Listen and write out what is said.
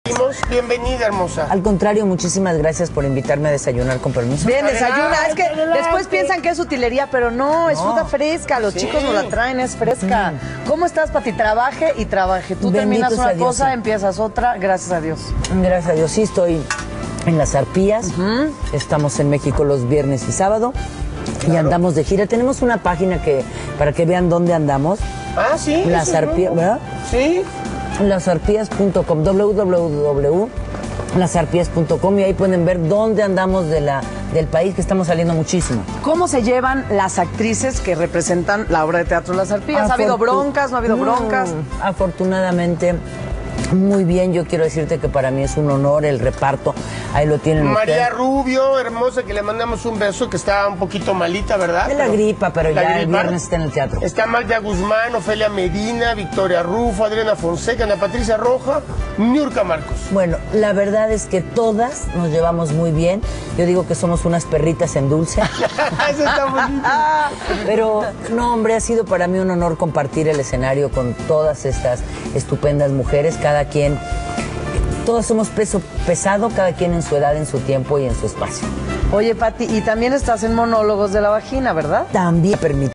sentimos. Bienvenida, hermosa. Al contrario, muchísimas gracias por invitarme a desayunar, con permiso. Bien, desayuna. Es que adelante. después piensan que es utilería, pero no, es fruta fresca. Los chicos nos la traen, es fresca. ¿Cómo estás, Pati? Trabaje y trabaje. Tú terminas Bendito una sea Dios, cosa, sí. empiezas otra, gracias a Dios. Gracias a Dios, sí estoy en las Arpías. Estamos en México los viernes y sábado. Y andamos de gira. Tenemos una página para que vean dónde andamos. Ah, sí. Las Arpías, ¿verdad? Sí. Lasarpías.com, www.lasarpías.com, y ahí pueden ver dónde andamos del país, que estamos saliendo muchísimo. ¿Cómo se llevan las actrices que representan la obra de teatro Las Arpías? ¿Ha habido broncas? ¿No ha habido broncas? Afortunadamente, muy bien. Yo quiero decirte que para mí es un honor el reparto. Ahí lo tienen María ustedes. Rubio, hermosa, que le mandamos un beso, que está un poquito malita, ¿verdad? De la gripa, pero La ya el gripa. viernes está en el teatro. Está Magda Guzmán, Ofelia Medina, Victoria Rufo, Adriana Fonseca, Ana Patricia Roja, Niurka Marcos. Bueno, la verdad es que todas nos llevamos muy bien. Yo digo que somos unas perritas en dulce. Eso está bonito. Pero, no, hombre, ha sido para mí un honor compartir el escenario con todas estas estupendas mujeres, cada quien. Todas somos peso pesado, cada quien en su edad, en su tiempo y en su espacio. Oye, Pati, y también estás en Monólogos de la Vagina, ¿verdad? También permite.